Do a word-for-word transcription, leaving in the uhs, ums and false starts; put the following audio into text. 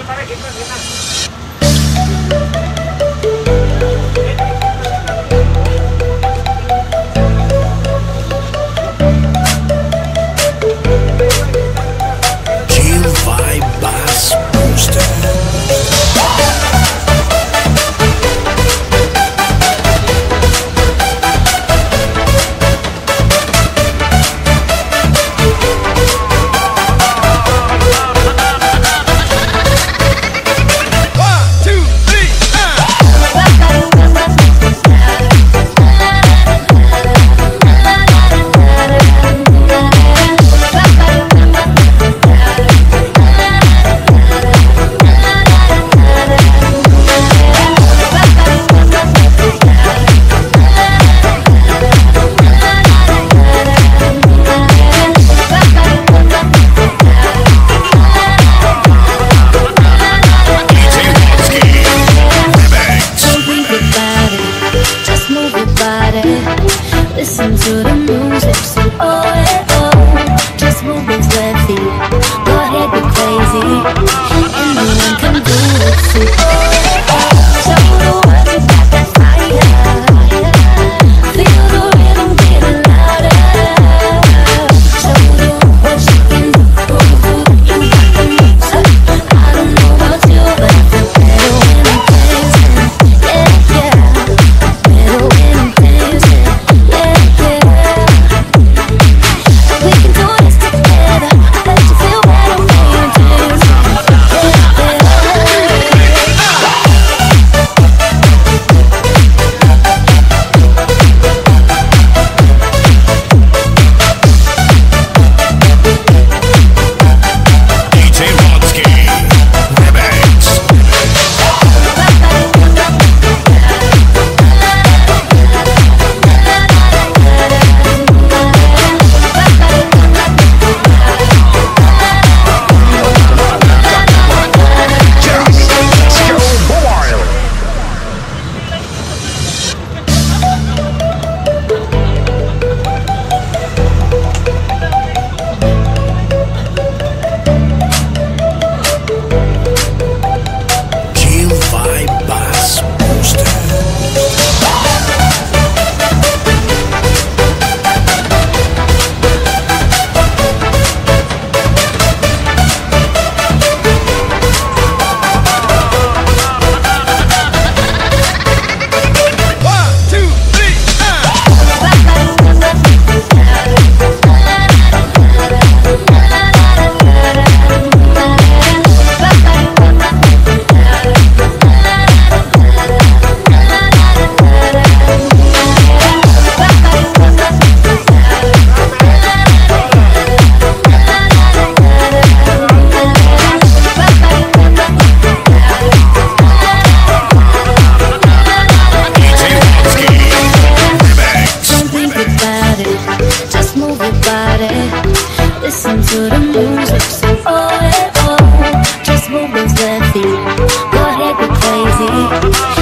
Listen to the music, sing oh yeah, oh. Just move those left feet, go ahead, be crazy. Anyone can do it, sing oh yeah, oh. Show the world you got that fire. Feel the rhythm getting louder. Show them what you can do. You got the moves. I don't know about you, but I feel better when I'm dancing. Yeah, yeah. Better when I'm dancing. Listen to the music, sing oh yeah, oh. Just move those left feet, go ahead, be crazy.